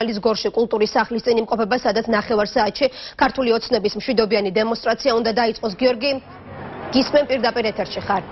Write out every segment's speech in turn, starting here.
გორში კულტურის სახლის წინ იმყოფება, სადაც 9 საათში ქართული ოცნების მშვიდობიანი დემონსტრაცია უნდა დაიწყოს. გიორგი, გისმენ პირდაპირ ეთერში ხარ?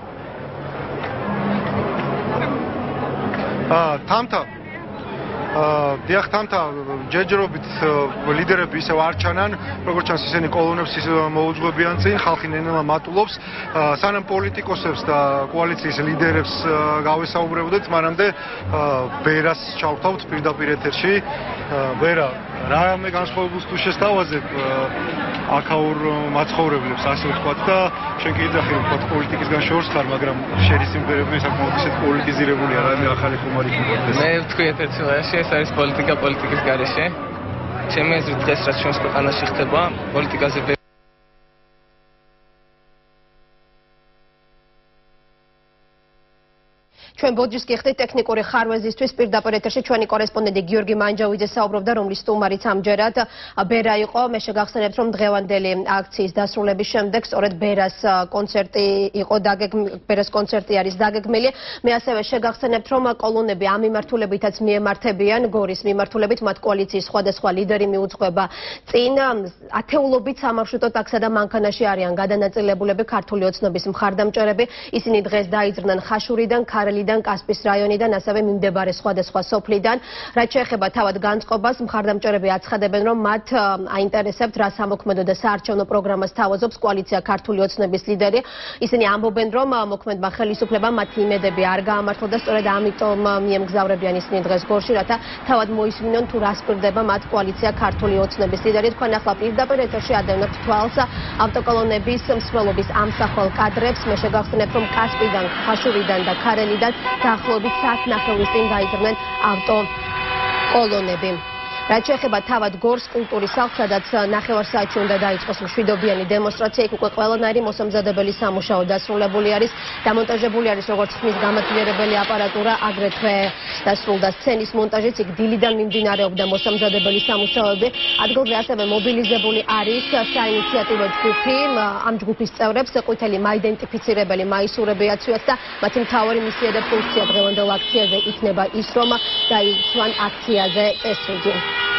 დიახ, თამთა ჯერჯერობით ლიდერები ისევ არ ჩანან, როგორც ჩანს ისინი კოლონებს მოუძღვებიან წინ, ხალხი ნენელა მატულობს. სანამ პოლიტიკოსებს და კოალიციის ლიდერებს გავესაუბრებოდეთ, მანამდე ბერას ჩავთავთ პირდაპირ ეთერში. ბერა, რამე განსხვავებულს თუ შესთავაზებ აქაურ მაცხოვრებლებს, ასე ვთქვათ და შენ კი იძახი რომ ვთქვათ პოლიტიკისგან შორს ხარ, მაგრამ შენი სიმღერები საკმაოდ ისეთ პოლიტიზირებულია, რამე ახალი ხომარი გქონდეს. მე ვთქვი ერთ-ერთი დღეში ეს არის პოლიტიკა პოლიტიკის გარეშე. ჩემი აზრით დღეს რაც ჩვენს ქვეყანაში ხდება, პოლიტიკაზე ჩვენ ბოდიშს გიხდით ტექნიკური ხარვეზისთვის პირდაპირ ეთერში ჩვენი კორესპონდენტი გიორგი მანჯავიძე საუბრობდა, რომლის სტუმარიც ამჯერად ბერა იყო. მე შეგახსენებთ, რომ დღევანდელი აქციის დასრულების შემდეგ სწორედ ბერას კონცერტი არის დაგეგმილი. მე ასევე შეგახსენებთ, რომ კოლონები ამ მიმართულებითაც მიემართებიან, გორის მიმართულებით მათ კოალიციის სხვადასხვა ლიდერი მიუძღვება წინ. ათეულობით სამარშრუტო ტაქსა და მანქანაში არიან გადანაწილებულები ქართული ოცნების მხარდამჭერები. ისინი დღეს დაიძრნენ ხაშურიდან, ქარელიდან, კასპის რაიონიდან, ასევე მიმდებარე სხვადასხვა სოფლიდან. რაც შეეხება თავად განწყობას, მხარდამჭერები აცხადებენ, რომ მათ აინტერესებთ, რა სამოქმედო და საარჩევნო პროგრამას თავაზობს კოალიცია ქართული ოცნების ლიდერი. ისინი ამბობენ, რომ მოქმედმა ხელისუფლებამ მათი იმედები არ გაამართლა და სწორედ ამიტომ მიემგზავრებიან ისინი დღეს გორში, რათა თავად მოისმინონ თუ რას პირდება მათ კოალიცია ქართული ოცნების ლიდერი. თქვენ ახლა პირდაპირ ეთერში ადევნებთ თვალს ავტოკოლონების მსვლელობის ამსახველ კადრებს. მე შეგახსენებთ, რომ კასპიდან, ხაშურიდან და ქარელიდან დაახლოებით 1:30 წინ დაიძრნენ ავტოკოლონები. რაც შეეხება თავად გორს კულტურის სახლს, სადაც 9 საათში უნდა დაიწყოს მშვიდობიანი დემონსტრაცია, იქ უკვე ყველანაირი მოსამზადებელი სამუშაო დასრულებული არის, დამონტაჟებული არის როგორც ხმის გამაძლიერებელი აპარატურა, აგრეთვე დასრულდა სცენის მონტაჟიც, იქ დილიდან მიმდინარეობდა მოსამზადებელი სამუშაოები. ადგილზე ასევე მობილიზებული არის საინიციატივო ჯგუფი, ამ ჯგუფის წევრებს ყვითელი მაიდენტიფიცირებელი მაისურები აცვიათ და მათი მთავარი მისია და ფუნქცია დღევანდელ აქციაზე იქნება ის, რომ დაიცვან აქციაზე წესრიგი.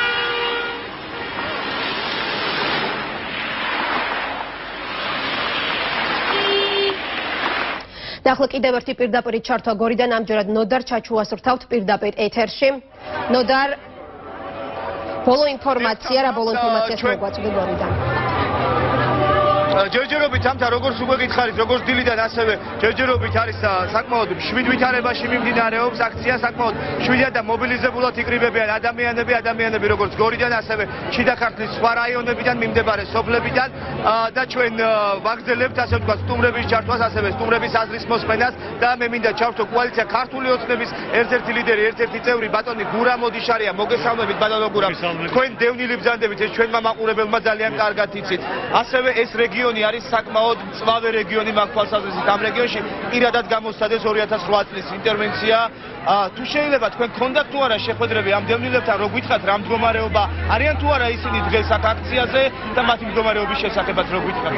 და ახლა კიდევ ერთი პირდაპირ ჩართვა გორიდან, ამჯერად ნოდარ ჩაჩუას ვრთავთ პირდაპირ ეთერში. ნოდარ, ბოლო ინფორმაცია მოგვაწვდი გორიდან. ჯერჯერობით ამთა როგორც უკვე გითხარით, როგორც დილიდან ასევე ჯერჯერობით არის საკმაოდ მშვიდ ვითარებაში მიმდინარეობს აქცია, საკმაოდ მშვიდად და მობილიზებულად იკრიბებიან ადამიანები როგორც გორიდან, ასევე შიდა ქართლის სხვა რაიონებიდან, მიმდებარე სოფლებიდან და ჩვენ ვაგრძელებთ ასე ვთქვათ სტუმრების ჩართვას, ასევე სტუმრების აზრის მოსმენას და მე მინდა ჩავთო კოალიცია ქართული ოცნების ერთ-ერთი ლიდერი, ერთ-ერთი წევრი ბატონი გურამ ოდიშარია. მოგესალმებით ბატონო გურამ. თქვენ დევნილი ბრძანდებით, ეს ჩვენმა მაყურებელმა ძალიან კარგად იცით. ასევე ეს რეგიონი არის საკმაოდ მწვავე რეგიონი მაგ თვალსაზრისით. ამ რეგიონში პირადად გამოსცადეს 2008 წლის ინტერვენცია. თუ შეიძლება თქვენ გქონდათ თუ არა შეხვედრები ამ დევნილებთან, რო გითხრათ რა მდგომარეობა არიან თუ არა ისინი დღეს აქ აქციაზე და მათი მდგომარეობის შესახებაც რო გითხრათ.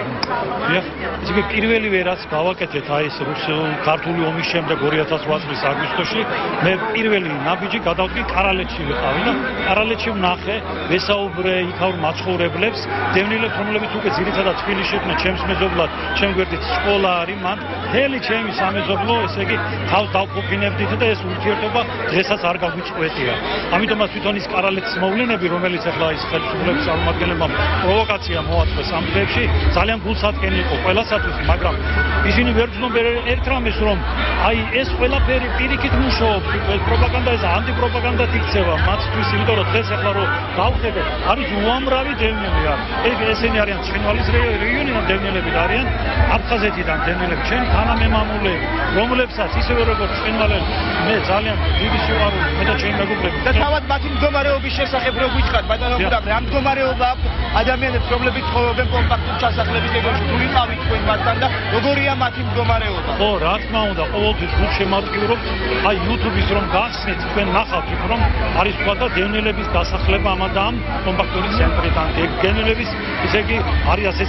ისე პირველივე რაც გავაკეთეთ აი ეს ქართული ომის შემდეგ 2008 წლის აგვისტოში, მე პირველი ნაბიჯი გადავდგი კარალეთში ვიყავი და კარალეთში ვნახე, ვესაუბრე იქაურ მაცხოვრებლებს, დევნილებს, რომლებიც უკვე ძირითადად თბილისში იყვნენ, ჩემს მეზობლად, ჩემ გვერდით სკოლა არის, მან მთელი ჩემი სამეზობლო, ესე იგი თავს დავყოფინებდით და ეს ურთიერთობა დღესაც არ გაგვიწყვეტია. ამიტომაც თვითონ ის კარალეთის მოვლენები, რომელიც ახლა ის ხელისუფლების წარმომადგენლებმა პროვოკაცია მოაწყვეს ამ დღეებში, ძალიან გულსატკენი იყო ყველასათვის, მაგრამ ისინი ვერ ცნობენ ერთ რამეს, რომ აი ეს ყველაფერი პირიქით მუშაობს, ეს პროპაგანდა, ეს ანტიპროპაგანდად იქცევა მათთვის, იმიტომ რომ დღეს ახლა რომ გავხედეთ, არის უამრავი დევნილი არის. ესენი არიან ცხინვალის რეგიონიდან დევნილები არიან, აფხაზეთიდან დევნილები, ჩემი თანამემამულეები, რომლებსაც ისევე როგორც ცხინვალელი მე ძალიან დიდი სიყვარული მე და ჩემი მეგობრები და თავად მათი მდგომარეობის შესახებ რო გითხრათ ბატონო გურამ, რა მდგომარეობა აქვს ადამიანებს, რომლებიც ცხოვრობენ კომპაქტურ ჩასახლების რეგიონში, თუ იყავით თქვენ მათთან და როგორია მათი მდგომარეობა? ხო, რა თქმა უნდა, ყოველთვის გულ შემატკივრობ, აი YouTube-ის რომ გახსნით, თქვენ ნახავთ იქ რომ არის თქვა და დევნილების დასახლება ამ კომპაქტური ცენტრიდან, დევნილების, ესე იგი არის ასეთ სიტყვებითა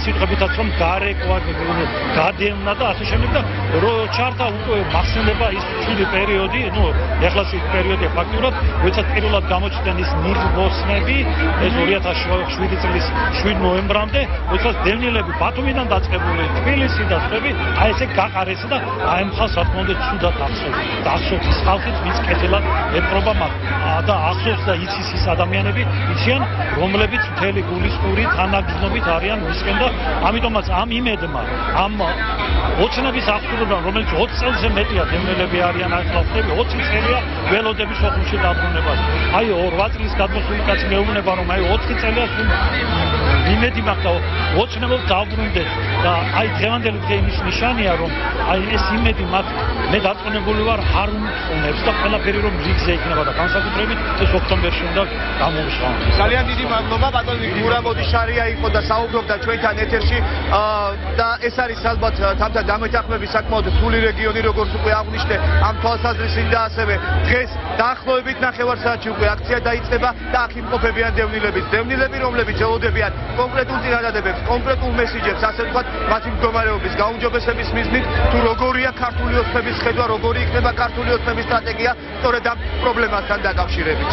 როდესაც რომ გადიემნა და ასე შემდეგ და ჩართა უკვე მახსენდება ის ჩვილი პერიოდი, ეხლაც ის პერიოდია ფაქტურად, როდესაც პირველად გამოჩნდნენ ის ნიღბოსნები, ეს 2007 წლის 7 ნოემბრამდე, როდესაც დევნილები ბათუმიდან დაწყებული, თბილისი და სხვები, აი ესე გაყარეს და აი მხალს რა თქმა უნდა ცუდად ახსოვს ხალხით, ვინც კეთილად ეპყრობა მათ და ახსოვს და იცის ის ადამიანები, იციან, რომლებიც მთელი გულისხმობით თანაგრძნობით არიან მისკენ და ამიტომაც ამ იმედმა, ამ ოცნების აღსრულებამ, რომელიც 20 წელზე მეტია დევნილები არიან ახალხები, 20 წელია ველოდების ოხუმში დაბრუნებას. აი 8 წლის გადმოსული კაცი მეუბნება, რომ აი 20 წელია იმედი მაქვს და ოცნებობ დავბრუნდეთ და აი დღევანდელი დღე იმის ნიშანია, რომ აი ეს იმედი მათ მე დარწმუნებული ვარ არ უმწონებს და ყველაფერი რომ რიგზე იქნება და განსაკუთრებით ეს ოქტომბერში უნდა გამოვიშვა. ძალიან დიდი მადლობა ბატონი გურამ ოდიშარია იყო და საუბრობდა ჩვენთან ეთერში და ეს არის ალბათ თამთა დამეთანხმების საკმაოდ რთული რეგიონი, როგორც უკვე აღვნიშნე, ამ თვალსაზრისით და ასევე დღეს დაახლოებით 9 საათში უკვე აქცია დაიწყება და აქ იმყოფებიან დევნილები, რომლებიც ელოდებიან კონკრეტულ წინადადებებს, კონკრეტულ მესიჯებს, ასე ვთქვათ, მათი მდგომარეობის გაუმჯობესების მიზნით, თუ როგორია ქართული ოცნების ხედვა, როგორი იქნება ქართული ოცნების სტრატეგია, სწორედ ამ პრობლემასთან დაკავშირებით.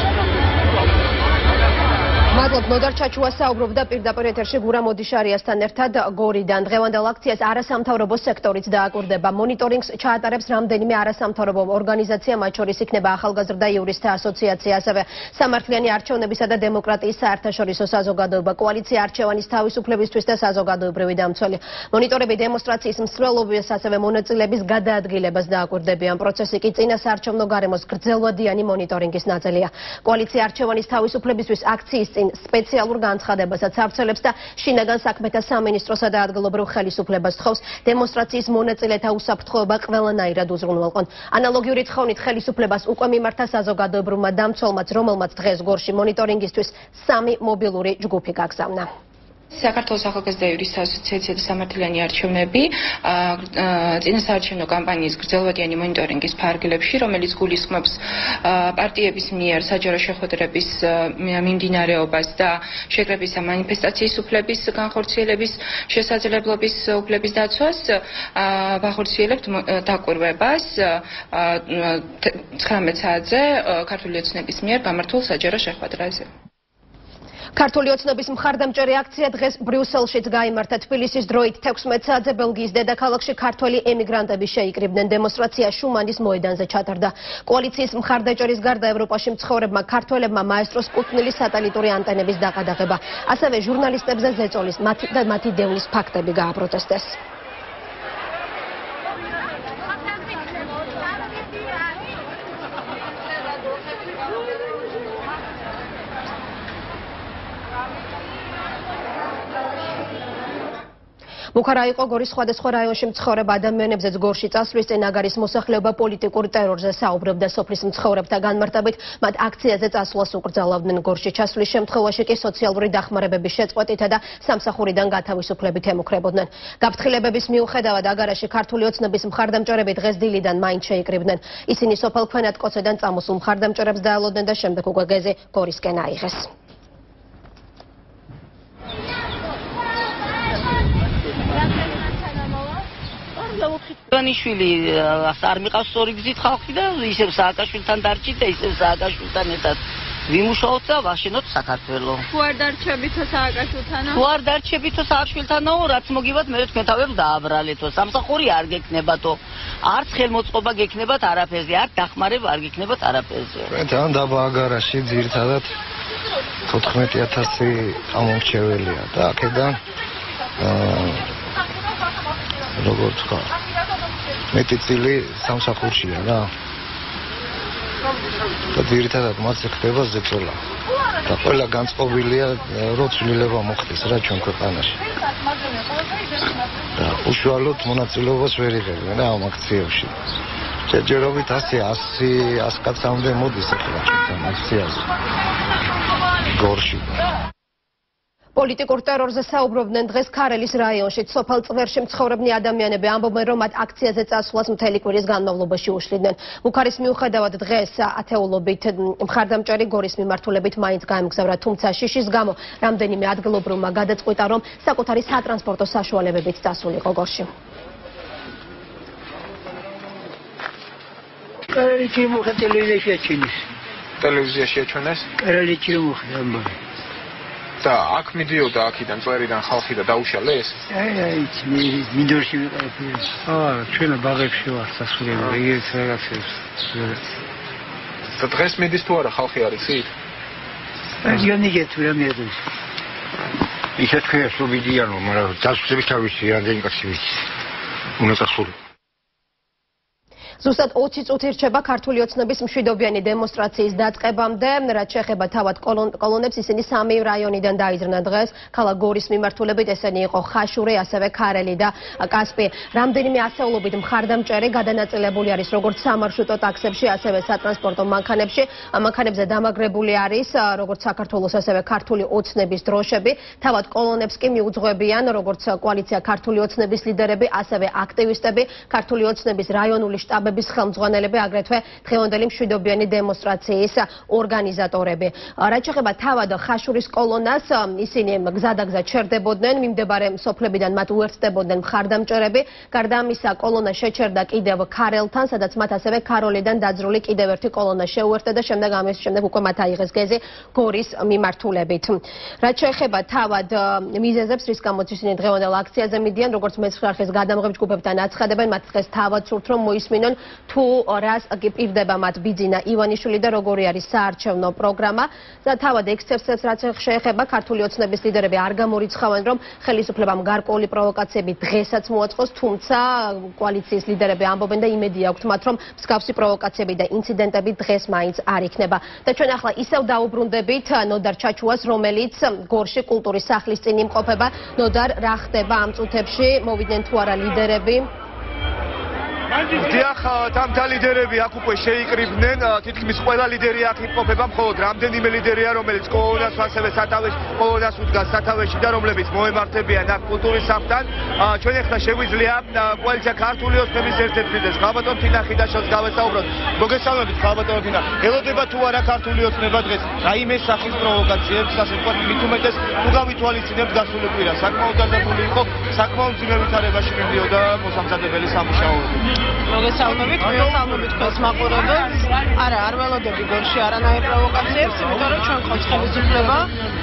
მადლობ, ნოდარ ჩაჩუა საუბრობდა პირდაპირ ეთერში გურამ ოდიშარიასთან ერთად გორიდან. დღევანდელ აქციას არასამთავრობო სექტორიც დააკვირდება. მონიტორინგს ჩაატარებს რამდენიმე არასამთავრობო ორგანიზაცია, მათ შორის იქნება ახალგაზრდა იურისტთა ასოციაცია, ასევე სამართლიანი არჩევნებისა და დემოკრატიის საერთაშორისო საზოგადოება, კოალიცია არჩევანის თავისუფლებისთვის და საზოგადოებრივი დამცველი. მონიტორები დემონსტრაციის მსვლელობას, ასევე მონაწილეების გადაადგილებას დააკვირდებიან. პროცესი კი წინა საარჩევნო გარემოს გრძელვადიანი მონიტორინგის ნაწილია. კოალიცია არჩევანის თავისუფლებისთვის აქციის სპეციალურ განცხადებასაც ავრცელებს და შინაგან საქმეთა სამინისტროსა და ადგილობრივ ხელისუფლებას თხოვს დემონსტრაციის მონაწილეთა უსაფრთხოება ყველანაირად უზრუნველყონ. ანალოგიური თხოვნით ხელისუფლებას უკვე მიმართა საზოგადოებრივმა დამცველმაც, რომელმაც დღეს გორში მონიტორინგისთვის 3 მობილური ჯგუფი გაგზავნა. საქართველოს ახალგაზრდა იურისტთა ასოციაცია და სამართლიანი არჩევნები წინასაარჩევნო კამპანიის გრძელვადიანი მონიტორინგის ფარგლებში, რომელიც გულისხმობს პარტიების მიერ საჯარო შეხვედრების მიმდინარეობას და შეკრებისა მანიფესტაციის უფლების განხორციელების შესაძლებლობის უფლების დაცვას, ვახორციელებთ დაკვირვებას 19 საათზე ქართული ოცნების მიერ გამართულ საჯარო შეხვედრაზე. ქართული ოცნების მხარდამჭერი აქცია დღეს ბრიუსელშიც გაიმართა. თბილისის დროით 16 საათზე ბელგიის დედაქალაქში ქართველი ემიგრანტები შეიკრიბნენ. დემონსტრაცია შუმანის მოედანზე ჩატარდა. კოალიციის მხარდაჭერის გარდა ევროპაში მცხოვრებმა ქართველებმა მაესტროს სპუტნილის სატელიტური ანტენების დაყადაღება, ასევე ჟურნალისტებზე ზეწოლის და მათი დევნის ფაქტები გააპროტესტეს. მუქარა იყო გორის სხვადასხვა რაიონში მცხოვრებ ადამიანებზეც გორში წასვლის წინ აგარის მოსახლეობა პოლიტიკურ ტერორზე საუბრობდა. სოფლის მცხოვრებთა განმარტებით, მათ აქციაზე წასვლას უკრძალავდნენ. გორში ჩასვლის შემთხვევაში კი სოციალური დახმარებების შეწყვეტითა და სამსახურიდან გათავისუფლებით ემუქრებოდნენ. გაფრთხილებების მიუხედავად აგარაში ქართული ოცნების მხარდამჭერები დღეს დილიდან მაინც შეიკრიბნენ. ისინი სოფელ ქვენატკოცედან წამოსულ მხარდამჭერებს დაელოდნენ და შემდეგ უკვე გეზი გორისკენ აიღეს. ივანიშვილი არ მიყავს სწორი გზით ხალხი და ისევ სააკაშვილთან დარჩით და ისევ სააკაშვილთან ერთად ვიმუშაოთ და ვაშენოთ საქართველოს. თუ არ დარჩებითო სააკაშვილთანო? თუ არ დარჩებითო სააკაშვილთანო, რაც მოგივათ მე თქვენ თავებს დააბრალეთო. სამსახური არ გექნებათო. არც ხელმოწყობა გექნებათ არაფერზე, არ დახმარება არ გექნებათ არაფერზე. თქვენთან დაბა აგარაში ძირითადად 14,000 ამომრჩეველია და აქედან როგორც ხა მეტი წილი სამსახურშია რა და ძირითადად მათზე ხდება ზეწოლა და ყველა განწყობილია რო ცვლილება მოხდეს რა ჩვენ ქვეყანაში და უშუალოდ მონაწილეობას ვერ იღებენ რა ამ აქციებში ჯერჯერობით 100 კაცამდე მოდის ახლა ჩვენთან აქციაზე გორში. პოლიტიკურ ტერორზე საუბრობდნენ დღეს ქარელის რაიონში. სოფელ წვერში მცხოვრებნი ადამიანები ამბობენ, რომ მათ აქციაზე წასვლას მთელი კვირის განმავლობაში უშლიდნენ. მუქარის მიუხედავად დღეს ათეულობით მხარდამჭერი გორის მიმართულებით მაინც გაემგზავრა, თუმცა შიშის გამო რამდენიმე ადგილობრივმა გადაწყვიტა, რომ საკუთარი სატრანსპორტო საშუალებებით დასულიყო გორში. ტელევიზიაში აჩვენეს? და აქ მიდიოდა აქიდან წვერიდან ხალხი და დაუშალეს? მინდორში ვიყავი. ჩვენ ბაღებში ვარ სასულიერო ეგეც რაღაცებს. და დღეს მიდის თუ არა ხალხი არის იქ? რეგიონიეთ რამეებს. ისე თქვენ სუბიდიანო, მაგრამ დასწრებით თავისი რამდენი კაცი ვიცი. უნდა წასული. ზუსტად 20 წუთი რჩება ქართული ოცნების მშვიდობიანი დემონსტრაციის დაწყებამდე. რაც შეეხება თავად კოლონებს, ისინი სამი რაიონიდან დაიძრნა დღეს. ქალაქ გორის მიმართულებით ესენი იყო ხაშური, ასევე ქარელი და კასპი. რამდენიმე ასეულობით მხარდამჭერი გადანაწილებული არის როგორც სამარშრუტო ტაქსებში, ასევე სატრანსპორტო მანქანებში. მანქანებზე დამაგრებული არის როგორც საქართველოს, ასევე ქართული ოცნების დროშები. თავად კოლონებს კი მიუძღვებიან როგორც კოალიცია ქართული ოცნების ლიდერები, ასევე აქტივისტები, ქართული ოცნების რაიონული შტაბები, ხელმძღვანელები, აგრეთვე დღევანდელი მშვიდობიანი დემონსტრაციის ორგანიზატორები. რაც შეეხება თავად ხაშურის კოლონას, ისინი გზადაგზა ჩერდებოდნენ, მიმდებარე სოფლებიდან მათ უერთდებოდნენ მხარდამჭერები. გარდა ამისა, კოლონა შეჩერდა კიდევ ქარელთან, სადაც მათ ასევე ქაროლიდან დაძრული კიდევ ერთი კოლონა შეუერთდა და ამის შემდეგ უკვე მათ აიღეს გეზი გორის მიმართულებით. რაც შეეხება თავად მიზეზებს, რის გამოც ისინი დღევანდელ აქციაზე მიდიან, როგორც მეცხრე გადამღებ ჯგუფებთან აცხადებენ, მათ დღეს თავად სურთ, რომ მოისმინონ თუ რას გიპირდება მათ ბიძინა ივანიშვილი და როგორი არის საარჩევნო პროგრამა. და თავად ექსცესებს რაც შეეხება ქართული ოცნების ლიდერები არ გამორიცხავენ, რომ ხელისუფლებამ გარკვეული პროვოკაციები დღესაც მოაწყოს, თუმცა კოალიციის ლიდერები ამბობენ და იმედი აქვთ მათ, რომ მსგავსი პროვოკაციები და ინციდენტები დღეს მაინც არ იქნება. და ჩვენ ახლა ისევ დაუბრუნდებით ნოდარ ჩაჩუას, რომელიც გორში კულტურის სახლის წინ იმყოფება. ნოდარ, რა ხდება ამ წუთებში? მოვიდნენ თუ არა ლიდერები? დიახ, თამთა ლიდერები აქ უკვე შეიკრიბნენ, თითქმის ყველა ლიდერი აქ იმყოფება, მხოლოდ რამდენიმე ლიდერია, რომელიც კოლონას ასევე სათავეში, კოლონას უდგას სათავეში და რომლებიც მოემართებიან აქ კულტურის სახლთან. ჩვენ ახლა შეგვიძლია კოალიცია ქართული ოცნების ერთ-ერთ ლიდერს, ხალბატონ თინახიდაშვილს გავესაუბროთ. მოგესალმებით, ხალბატონ თინა. ელოდება თუ არა ქართული ოცნება დღეს რაიმე სახის პროვოკაციებს, ასე ვთქვათ, მით უმეტეს თუ გავითვალისწინებთ გასული კვირა, საკმაოდ დაზებული იყო, საკმაოდ მძიმე ვითარებაში მიდიოდა მოსამზადებელი სამუშაოები. მოგესალმებით, მოგესალმებით თქვენს მაყურებელს. არა, არ ველოდები გორში არანაირ პროვოკაციებს, იმიტომ რომ ჩვენ ყავს ხელისუფლება,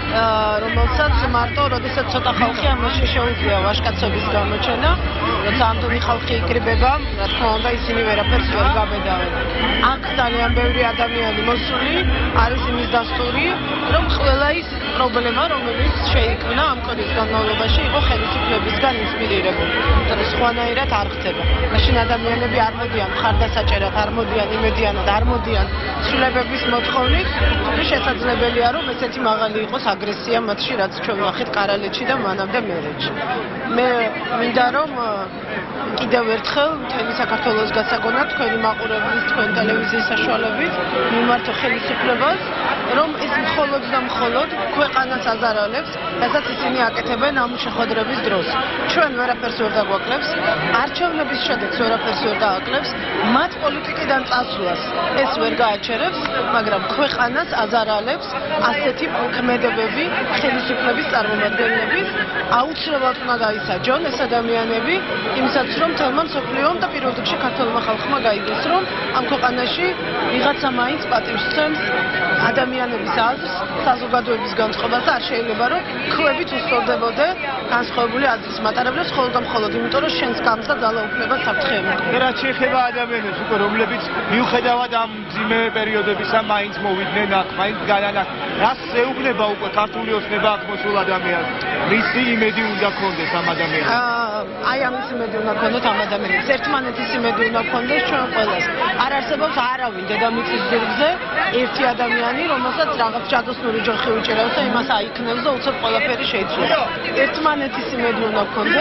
რომელსაც მარტო, როდესაც ცოტა ხალხი ამაში შეუძლია ვაჟკაცების გამოჩენა, როცა ამდენი ხალხი იკრიბება, რა თქმა უნდა, ისინი ვერაფერს ვერ გაბედავენ. აქ ძალიან ბევრი ადამიანი მოსული, არის იმის დასტური, რომ ყველა ის პრობლემა, რომელიც შეიქმნა ამ კვირის განმავლობაში, იყო ხელისუფლებისგან ინსპირირებული. თორე სხვანაირად არ ხდება. მაშინ ადამიანები არ მოდიან მხარდასაჭერად, არ მოდიან იმედიანად, არ მოდიან ცვლილებების მოთხოვნით, თუ შესაძლებელია რომ ესეთი მაღალი იყოს აგრესია მათში, რაც ჩვენ ვახეთ კარალეთში და მანამდე მერეთში. მე მინდა რომ კიდევ ერთხელ მთელი საქართველოს გასაგონად თქვენი მაყურებლის, თქვენი ტელევიზიის საშუალებით მიმართო ხელისუფლებას, რომ ეს მხოლოდ და მხოლოდ ქვეყანას აზარალებს, რასაც ისინი აკეთებენ ამ შეხვედრების დროს. ჩვენ ვერაფერს ვერ დაგვაკლებს, არჩევნების შედეგს ვერაფერს ვერ დააკლებს, მათ პოლიტიკიდან წასვლას ეს ვერ გააჩერებს, მაგრამ ქვეყანას აზარალებს ასეთი ქმედებები ხელისუფლების წარმომადგენლების. აუცილებლად უნდა გაისაჯონ ეს ადამიანები, იმისაც რომ თელმა მსოფლიომ და პირველ რიგში ქართულმა ხალხმა გაიგოს, რომ ამ ქვეყანაში ვიღაცა მაინც პატივს სცემს ადამიანების აზრს, საზოგადოების განწყობას და არ შეიძლება რომ ქვებით უსწორდებოდე განსხვავებული აზრის მატარებლებს მხოლოდ და მხოლოდ იმიტომ, რომ შენს გამს და ძალაუფლებას აფრთხები. რაც შეეხება ადამიანებს, უკვე რომლებიც მიუხედავად ამ მძიმე პერიოდებისა მაინც მოვიდნენ აქ, მაინც განან აქ, რას ეუბნება უკვე ქართული ოცნება აქ მოსულ ადამიანს? რისი იმედი უნდა ქონდეს ამ ადამიანებს? აი ამის იმედი უნდა ქონდეს ამ ადამიანებს. ერთმანეთის იმედი უნდა ქონდეს ჩვენ ყველას. არ არსებობს არავინ დედამიწის ზურგზე ერთი ადამიანი, რომელსაც რაღაც ჯადოსნური ჯოხი უჭირავს და იმას აიქნევს და უცებ ყველაფერი შეიცვალა. ერთმანეთის იმედი უნდა ქონდეს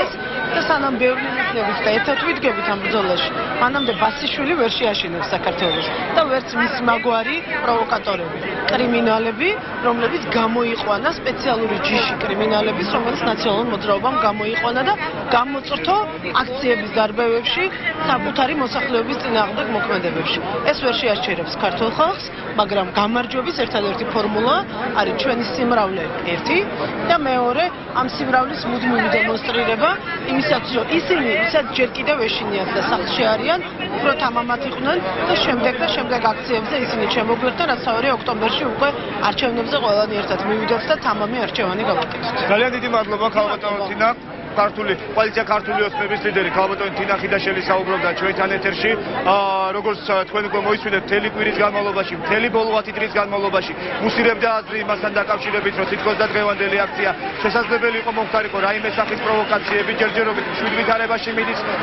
და სანამ ბევრი მიქნებით და ერთად ვიდგებით ამ ბრძოლაში, მანამდე ბასიშვილი ვერ შეაშინებს საქართველოს და ვერც მის მაგვარი პროვოკატორები, კრიმინალები, რომლებიც გამოიყვანა სპეციალური ჯიში კრიმინალების, რომელიც ნაციონალურ მოძრაობამ გამოიყვანა და გამოწრთო აქციების დარბევებში, საკუთარი მოსახლეობის წინააღმდეგ მოქმედებებში. ეს ვერ შეაჩერებს ქართულ ხალხს, მაგრამ გამარჯვების ერთადერთი ფორმულა არის ჩვენი სიმრავლე ერთი და მეორე ამ სიმრავლის მუდმივი დემონსტრირება იმისაც, რომ ისინი, ვისაც ჯერ კიდევ ეშინიათ და სახლში არიან, უფრო თამამად იყვნენ და შემდეგ აქციებზე ისინი შემოგვერდენ, რაც 2 ოქტომბერში უკვე არჩევნებზე ყველანი ერთად მივიდოთ და თამამი არჩევანი გავაკეთოთ. ძალიან დიდი მადლობა ქალბატონო თინა. Koaliția Cartului Osmebis lideri, ქალბატონი თინა ხიდაშელი საუბრობდა ჩვენთან ეთერში. Როგორც თქვენ უკვე მოისმინეთ, მთელი კვირის განმავლობაში, მთელი ბოლო 10 დღის განმავლობაში მუსირებდა აზრი იმასთან დაკავშირებით, რომ თითქოს და დღევანდელი აქცია შესაძლებელი იყო მომხდარიყო რაიმე სახის პროვოკაციები, ჯერჯერობით მშვიდვითარებაში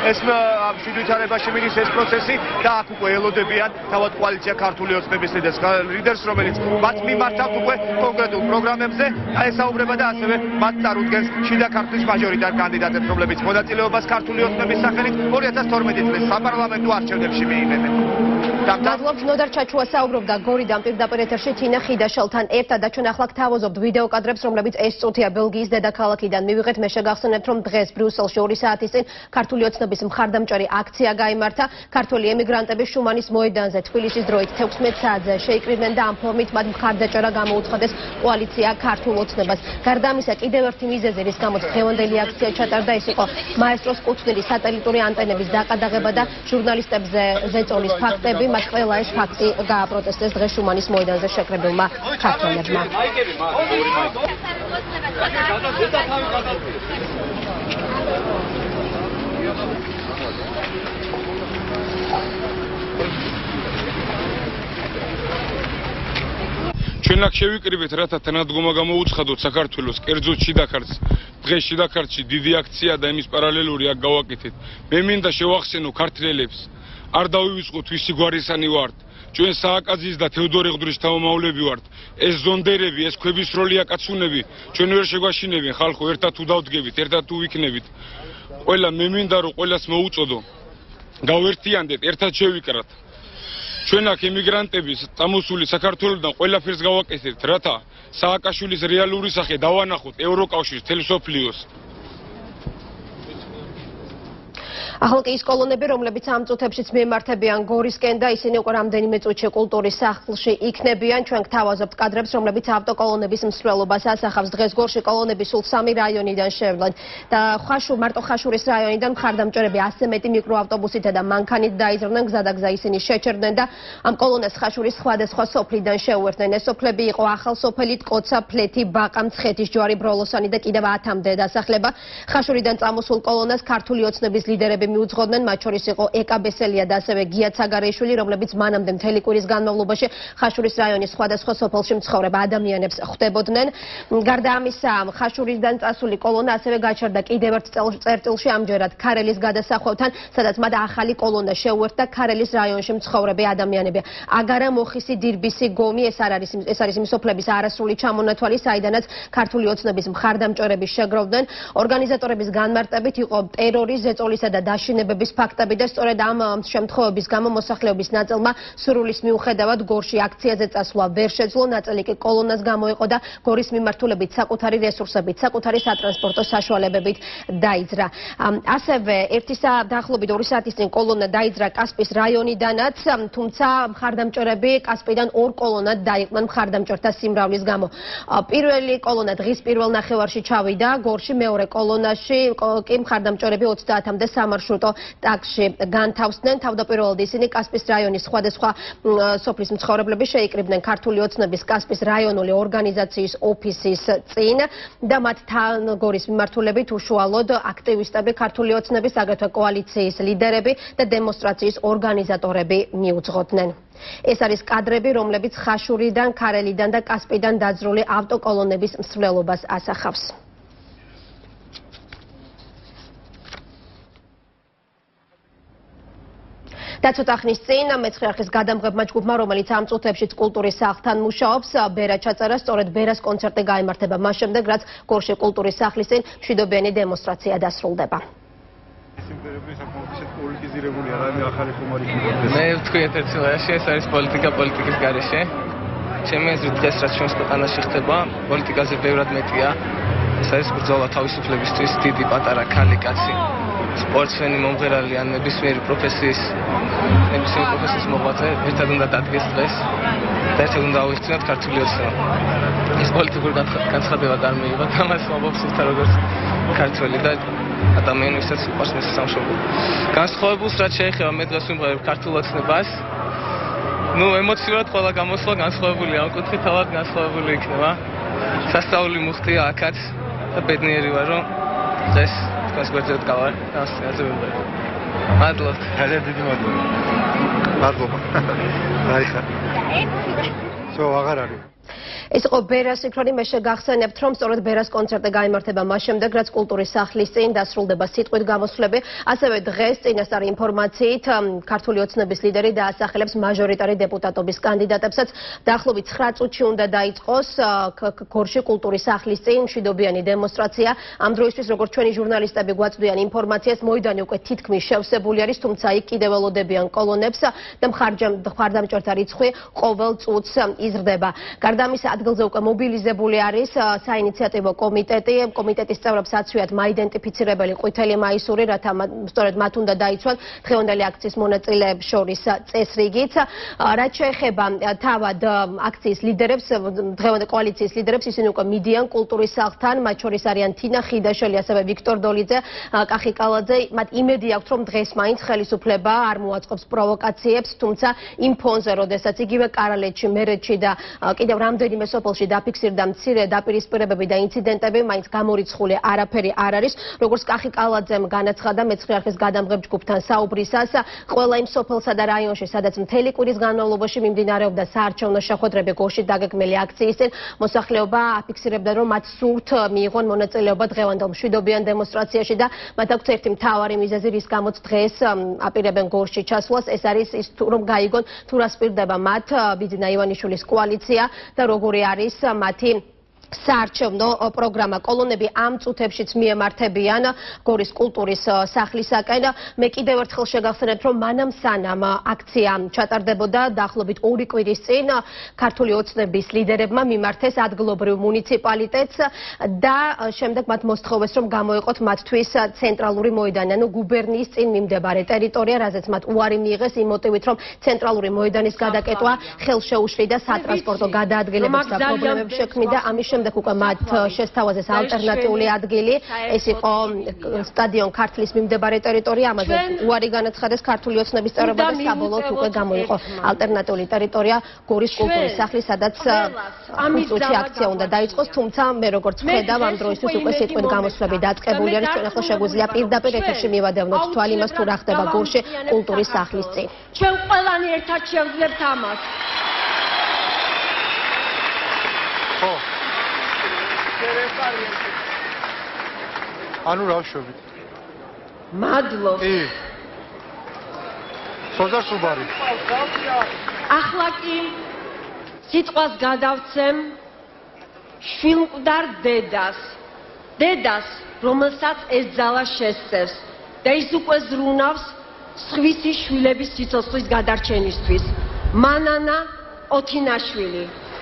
მიდის ეს პროცესი და აქ უკვე ელოდებიან თავად koaliția Cartului Osmebis ლიდერს, რომელიც მათ მიმართავთ უკვე კონკრეტულ პროგრამებზე, ესაუბრება და ასევე მათ წარუდგენს შიდა ქართლის მაჟორიტარ კანდიდატებს, რომლებიც მონაწილეობას ქართული ოსმების სახელით 2012 წლის საპარლამენტო არჩევნებში მიიღებენ. მადლობთ, ნოდარ ჩაჩუა საუბრობდა გორიდან პირდაპირ ეთერში თინა ხიდაშელთან ერთად და ჩვენ ახლა გთავაზობთ ვიდეო კადრებს, რომლებიც ეს წუთია ბელგიის დედაქალაქიდან მივიღეთ. მე შეგახსენებთ, რომ დღეს ბრიუსელში 2 საათის წინ ქართული ოცნების მხარდამჭერი აქცია გაიმართა. ქართული ემიგრანტები შუმანის მოედანზე თბილისის დროით 16 საათზე შეიკრიბნენ და ამ ფორმით მათ მხარდაჭერა გამოუცხადეს koaliția ქართულ ოცნებას. გარდა ამისა, კიდევ ერთი მიზეზი, რის გამოც დღევანდელი აქცია ჩატარდა, ის იყო მაესტროს კუთვნილი სატელიტური ანტენების დაყადაღება და ჟურნალისტებზე ზეწოლის ფაქტები. მათ ყველა ეს ფაქტი გააპროტესტეს დღეს შუმანის მოედანზე შეკრებილმა ქართველებმა. ჩვენ აქ შევიკრიბეთ, რათა თანადგომა გამოუცხადოთ საქართველოს კერძოდ შიდაქართს. დღეს შიდაქართში დიდი აქცია და იმის პარალელური აქ გავაკეთეთ. მე მინდა შევახსენო ქართველებს, არ დავივიწყოთ ვისი გვარისანი ვართ. ჩვენ სააკაძის და თევდორ եղდურის თავმოყრილები ვართ. ეს ზონდერები, ეს ქვებისროლია კაცუნები, ჩვენ ვერ შეგვაშინებენ ხალხო, ერთად თუ დავდგებით, ერთად თუ ვიქნებით. ყველა მე მინდა რომ ყველას მოუწოდო. გავერთიანდეთ, ერთად შევიკრათ. ჩვენ აქ ემიგრანტების წამოსული საქართველოსთან ყველაფერს გავაკეთებთ, რათა სააკაშვილის რეალური სახე დავანახოთ ევროკავშირს, თელ მსოფლიოს. ახლა კი ის კოლონები, რომლებიც ამ წუთებშიც მიემართებიან გორისკენ და ისინი უკვე რამდენიმე წუთში კულტურის სახლში იქნებიან. ჩვენ გთავაზობთ კადრებს, რომლებიც ავტოკოლონების მსვლელობას ასახავს. დღეს გორში კოლონები სულ 3 რაიონიდან შევლენ და მარტო ხაშურის რაიონიდან მხარდამჭერები 100 მეტი მიკროავტობუსითა და მანქანით დაიზრდნენ. გზადაგზა ისინი შეჩერდნენ და ამ კოლონას ხაშურის სხვადასხვა სოფლიდან შეუერთდნენ. ეს სოფლები იყო ახალსოფელი, ტკოცა, ფლეთი, ბაყა, მცხეთის ჯვარი, ბროლოსანი და კიდევ 10-მდე დასახლება. ხაშურიდან წამოსულ კოლონას ქართული ოცნების ლიდერები მიუძღოდნენ, მათ შორის იყო ეკა ბესელია და ასევე გია ცაგარეიშვილი, რომლებიც მანამდე მთელი კვირის განმავლობაში ხაშურის რაიონის სხვადასხვა სოფელში მცხოვრებ ადამიანებს ხვდებოდნენ. გარდა ამისა, ხაშურიდან წასული კოლონა ასევე გაჩერდა კიდევ ერთ წერტილში, ამჯერად ქარელის გადასახვევთან, სადაც მათ ახალი კოლონა შეუერთდა ქარელის რაიონში მცხოვრები ადამიანები. აგარა, მოხისი, დირბისი, გომი, ეს არის იმ სოფლების არასრული ჩამონათვალი, საიდანაც ქართული ოცნების მხარდამჭერები შეგროვდნენ. ორგანიზატორების განმარტებით იყო ტერორი, ზეწოლისა და დაშინებების ფაქტები და სწორედ ამ შემთხვევების გამო მოსახლეობის ნაწილმა სურვილის მიუხედავად გორში აქციაზე წასვლა ვერ შეძლო. ნაწილი კი კოლონას გამოიყო და გორის მიმართულებით საკუთარი რესურსებით, საკუთარი სატრანსპორტო საშუალებებით დაიძრა. ასევე დაახლოებით 2 საათის წინ კოლონა დაიძრა კასპის რაიონიდანაც, თუმცა მხარდამჭერები კასპიდან 2 კოლონად დაიყვნენ მხარდამჭერთა სიმრავლის გამო. პირველი კოლონა დღის პირველ ნახევარში ჩავიდა გორში, მეორე კოლონაში კი მხარდამჭერები 30-მდე სამარშრუტო ტაქსში განთავსდნენ. თავდაპირველად ისინი კასპის რაიონის სხვადასხვა სოფლის მცხოვრებლები შეიკრიბნენ ქართული ოცნების კასპის რაიონული ორგანიზაციის ოფისის წინ და მათ თან გორის მიმართულებით უშუალოდ აქტივისტები ქართული ოცნების, აგრეთვე კოალიციის ლიდერები და დემონსტრაციის ორგანიზატორები მიუძღოდნენ. ეს არის კადრები, რომლებიც ხაშურიდან, ქარელიდან და კასპიდან დაძრული ავტოკოლონების მსვლელობას ასახავს. და ცოტა ხნის წინ მეცხრე არხის გადამღებმა ჯგუფმა, რომელიც ამ წუთებშიც კულტურის სახლთან მუშაობს, ბერა ჩაწერა, სწორედ ბერას კონცერტი გაიმართება მას შემდეგ, რაც გორში კულტურის სახლის წინ მშვიდობიანი დემონსტრაცია დასრულდება. სიმღერები საკმაოდ ისეთ პოლიტიზირებულია, რაიმე ახალი ხომ არ იქნება. მე ვთქვი ერთ-ერთი რაღაცა, ეს არის პოლიტიკა პოლიტიკის გარეშე. ჩემი აზრით დღეს რაც ჩვენს ქვეყანაში ხდება, პოლიტიკაზე ბევრად მეტია. ეს არის ბრძოლა თავისუფლებისთვის, დიდი პატარა ქალი კაცი, სპორტსმენი, მომღერალი ან ნებისმიერი პროფესიის მოღვაწე, ერთად უნდა დადგეს დღეს და ერთად უნდა ავიხსნათ ქართული ოცნება. ეს პოლიტიკური განცხადება არ მეიღო, ამას ვამბობ სულთა როგორც ქართველი და ადამიანი, ვისაც უყვარს მისი სამშობლო. განსხვავებულს რაც შეეხება მე დღეს ვიმღერებ ქართულ ოცნებას. ემოციურად ყველა გამოსვლა განსხვავებულია, ამ კუთხით თავად განსხვავებული იქნება. სასწაული მუხტია აქაც და ბედნიერი ვარ, რომ დღეს თქვენს გვერდზე ვდგავარ და ასე ვიმღერებ. მადლობთ. დიდი მადლობა. მადლობა. აიხა. აღარ არის. ეს იყო ბერას სინქრონი. მე შეგახსენებთ, რომ სწორედ ბერას კონცერტი გაიმართება მას შემდეგ, რაც კულტურის სახლის წინ დასრულდება სიტყვით გამოსვლები. ასევე დღეს წინასწარი ინფორმაციით ქართული ოცნების ლიდერი დაასახელებს მაჟორიტარი დეპუტატობის კანდიდატებსაც. დაახლოებით 9 წუთში უნდა დაიწყოს გორში კულტურის სახლის წინ მშვიდობიანი დემონსტრაცია. ამ დროისთვის, როგორც ჩვენი ჟურნალისტები გვაწვდიან ინფორმაციას, მოედანი უკვე თითქმის შევსებული არის, თუმცა იქ კიდევ ველოდებიან კოლონებს და მხარდამჭერთა რიცხვი ყოველ წუთს იზრდება. გარდა ამისა, ადგილზე უკვე მობილიზებული არის საინიციატივო კომიტეტი. კომიტეტის წევრებს აცვიათ მაიდენტიფიცირებელი ყვითელი მაისური, რათა სწორედ მათ უნდა დაიცვან დღევანდელი აქციის მონაწილეებს შორის წესრიგით. რაც შეეხება თავად აქციის ლიდერებს, დღევანდელი კოალიციის ლიდერებს, ისინი უკვე მიდიან კულტურის სახლთან, მათ შორის არიან თინა ხიდაშვილი, ასევე ვიქტორ დოლიძე, კახი კალაძე. მათ იმედი აქვთ, რომ დღეს მაინც ხელისუფლება არ მოაწყობს პროვოკაციებს, თუმცა იმ ფონზე, როდესაც იგივე კარალეთში, მერეთში და კიდევ რამდენიმე სოფელში დაფიქსირდა მცირე დაპირისპირებები და ინციდენტები, მაინც გამორიცხული არაფერი არ არის. როგორც კახი კალაძემ განაცხადა მეცხრე არხის გადამღებ ჯგუფთან საუბრისას, ყველა იმ სოფელსა და რაიონში, სადაც მთელი კვირის განმავლობაში მიმდინარეობდა საარჩევნო შეხვედრები გორში დაგეგმილი აქციის წინ, მოსახლეობა აფიქსირებდა, რომ მათ სურთ მიიღონ მონაწილეობა დღევანდელ მშვიდობიან დემონსტრაციაში და მათ აქვს ერთი მთავარი მიზეზი, რის გამოც დღეს აპირებენ გორში ჩასვლას. ეს არის ის, რომ გაიგონ თუ რა სპირდება მათ ბიძინა ივანიშვილის კოალიცია და როგორი არის მათი საარჩევნო პროგრამა. კოლონები ამ წუთებშიც მიემართებიან გორის კულტურის სახლისაკენ. მე კიდევ ერთხელ შეგახსენებთ, რომ მანამ სანამ აქცია ჩატარდებოდა, დაახლოებით 2 კვირის წინ ქართული ოცნების ლიდერებმა მიმართეს ადგილობრივ მუნიციპალიტეტს და შემდეგ მათ მოსთხოვეს, რომ გამოეყოთ მათთვის ცენტრალური მოედანი, ანუ გუბერნიის წინ მიმდებარე ტერიტორია, რაზეც მათ უარი მიიღეს იმ მოტივით, რომ ცენტრალური მოედანის გადაკეტვა ხელშეუშლიდა სატრანსპორტო გადაადგილებებს და პრობლემებს შექმნიდა. ამის შემდეგ უკვე მათ შესთავაზეს ალტერნატიული ადგილი. ეს იყო სტადიონ ქართლის მიმდებარე ტერიტორია. ამაზე უარი განაცხადეს ქართული ოცნების წევრებმა და საბოლოოდ უკვე გამოიყო ალტერნატიული ტერიტორია გორის კულტურის სახლი, სადაც 5 წუთში აქცია უნდა დაიწყოს. თუმცა მე როგორც ვხედავ, ამ დროისთვის უკვე სიტყვით გამოსვლები დაწყებული არის. ჩვენ ახლა შეგვიძლია პირდაპირ ეთერში მივადევნოთ თვალ იმას, თუ რა ხდება გორში კულტურის სახლის წინ. ჩვენ ყველანი ერთად შევძლებთ ამას. ხო. ანუ რა ვშობთ? მადლობთ. სოზარ სუბარი. ახლა კი სიტყვას გადავცემ შვილმკვდარ დედას, რომელსაც ეს ძალა შესწევს და ის უკვე ზრუნავს სხვისი შვილების სიცოცხლის გადარჩენისთვის. მანანა ოთინაშვილი.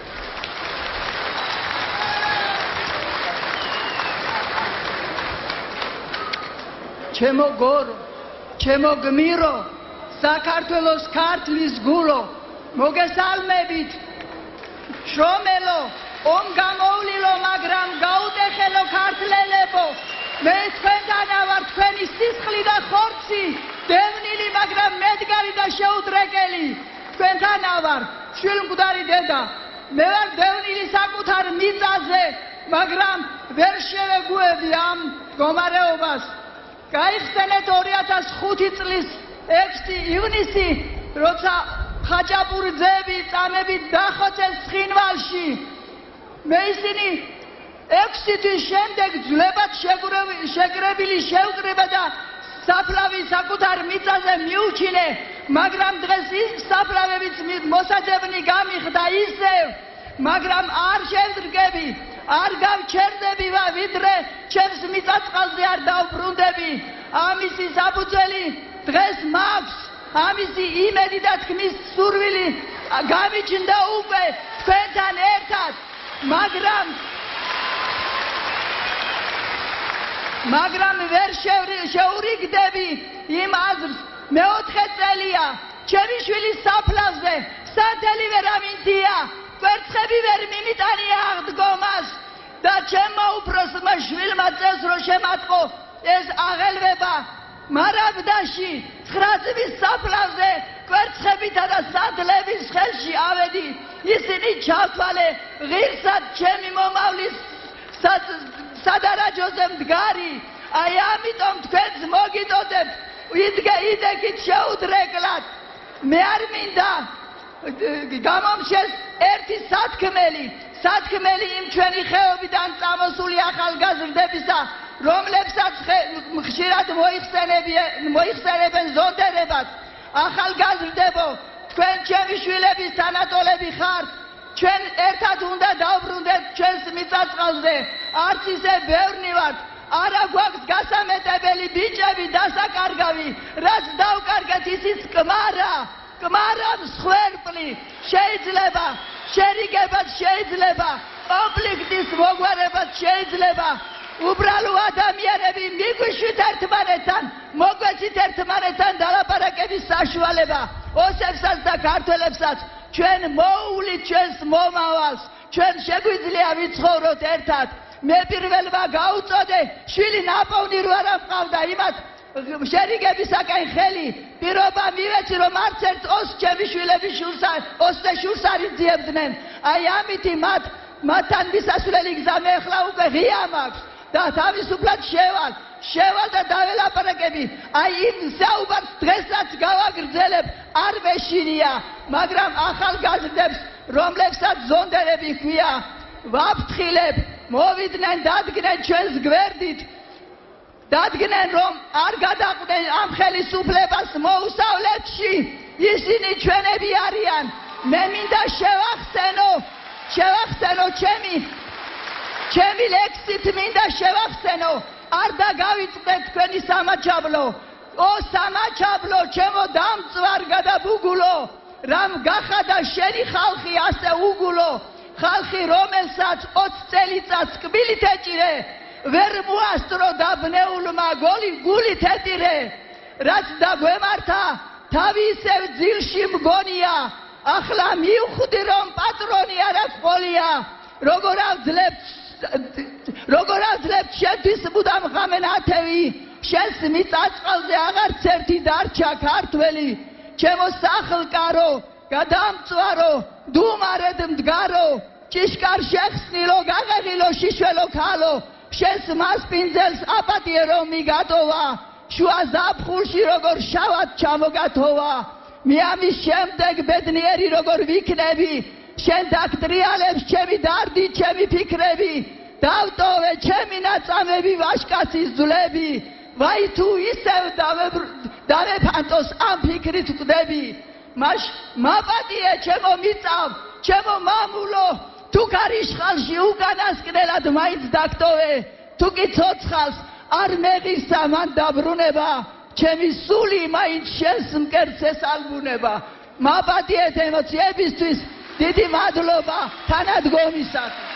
ჩემო გორო, ჩემო გმირო, საქართველოს ქართლის გულო, მოგესალმებით. შრომელო, ომგამოვლილო, მაგრამ გაუტეხელო ქართლელებო. მე თქვენთანა ვარ, თქვენი სისხლი და ხორცი, დევნილი, მაგრამ მედგარი და შეუდრეკელი. თქვენთანა ვარ, შვილმკვდარი დედა. მე ვარ დევნილი საკუთარ მიწაზე, მაგრამ ვერ შევეგუები ამ მდგომარეობას. გაიხსენეთ 2005 წლის 6 ივნისი, როცა ხაჭაპურძეები წამებით დახოცეს ცხინვალში. მე ისინი 6 თვის შემდეგ ძლებად შეკრებილი შევკრება და საფლავი საკუთარ მიწაზე მიუჩინე, მაგრამ დღეს ის საფლავებიც მოსაძებნი გამიხდა ისევ, მაგრამ არ შევდრგები. არ გავჩერდები ვიდრე ჩემს მიწაწყალზე არ დავბრუნდები. ამისი საფუძველი დღეს მაქვს, ამისი იმედი და თქმის სურვილი გამიჩნდა უკვე თქვენთან ერთად, მაგრამ ვერ შეურიგდები იმ აზრს. მეოთხე წელია ჩემი შვილის საფლავზე სათელი ვერ ამინდია, კვერცხები ვერ მიმიტანია აღდგომას და ჩემმა უფროსმა შვილმა წელს რო შემატყო ეს აღელვება მარაბდაში 9 წლის საფლავზე კვერცხებითა და სადლების ხელში ავედი. ისინი ჩავთვალე ღირსად ჩემი მომავლის სადარაჯოზე მდგარი. აი ამიტომ თქვენს მოგიტოდებ იდეკით შეუდრეკლად. მე არ მინდა გამომშეს ერთი სათქმელი იმ ჩვენი ხეობიდან წამოსული ახალგაზრდებისა, რომლებსაც ხშირად მოიხსენებენ ზონდერებას. ახალგაზრდებო, თქვენ ჩემი შვილების თანატოლები ხართ, ჩვენ ერთად უნდა დავბრუნდეთ ჩვენს მიწაწყალზე. არც ისე ბევრნი ვართ, არა გვაქვს გასამეტებელი ბიჭები დასაკარგავი, რაც დავკარგეთ ისიც კმარა მსხვერპლი. შეიძლება შერიგებაც შეიძლება, კონფლიქტის მოგვარებაც შეიძლება. უბრალო ადამიანები მიგვიშვით ერთმანეთთან, მოგვეცით ერთმანეთთან დალაპარაკების საშუალება. ოსებსაც და ქართველებსაც ჩვენ მოუვლით ჩვენს მომავალს, ჩვენ შეგვიძლია ვიცხოვროთ ერთად. მე პირველმა გაუწოდე, შვილი ნაპოვნი რო არ მყავდა, იმათ შერიგებისაკენ ხელი, პირობა მივეცი, რომ არც ერთ ოს ჩემი შვილების ოს და შურს არ იძიებდნენ. აი ამით მათთან მისასვლელი გზა მე ახლა უკვე ღია მაქვს და თავისუფლად შევალ და დაველაპარაკები. აი იმ საუბარს დღესაც გავაგრძელებ, არ მეშინია, მაგრამ ახალგაზრდებს, რომლებსაც ზონდერები ჰქვია, ვაფრთხილებ, მოვიდნენ, დადგნენ ჩვენს გვერდით, დადგნენ, რომ არ გადაყვნენ ამ ხელისუფლებას მოუსავლეთში. ისინი ჩვენები არიან. მე მინდა შევახსენო ჩემი ლექსით მინდა შევახსენო, არ დაგავიწყდეთ თქვენი სამაჩაბლო. ო სამაჩაბლო, ჩემო დამწვარ გადაბუგულო, რამ გახადა შენი ხალხი ასე უგულო. ხალხი, რომელსაც 20 წელიწადს კბილით ეჭირე, ვერ მოასწრო დაბნეულმა გულით ეტირე. რაც დაგვემართა, თავი ისევ ძილში მგონია, ახლა მივხვდი, რომ პატრონი არა ყოლია. როგორ ავძლებთ შენთვის მუდამ ღამენ ათევი, შენს მიწაწყალზე აღარც ერთი დარჩა ქართველი. ჩემო სახლკარო, გადამწვარო, დუმარედ მდგარო, ჭიშკარ შეხსნილო, გაღეღილო, შიშველო ქალო, შენს მასპინძელს აპატიე რომ მიგატოვა, შუა ზაფხულში როგორ შავად ჩამოგათოვა. მე ამის შემდეგ ბედნიერი როგორ ვიქნები, შენ დაგტრიალებს ჩემი დარდი, ჩემი ფიქრები, დავტოვე ჩემი ნაწამები, ვაშკაცის ძვლები. ვაი თუ ისევ დავეფანტოს ამ ფიქრით ვკვდები. მაპატიე ჩემო მიწავ, ჩემო მამულო, თუ ქარიშხალში უკანასკნელად მაინც დაგტოვე, თუ კი ცოცხალს არ მეღირსა მან დაბრუნება, ჩემი სული მაინც შენს მკერდს ესალმუნება. მაპატიეთ ემოციებისთვის დიდი მადლობა თანადგომისათვის.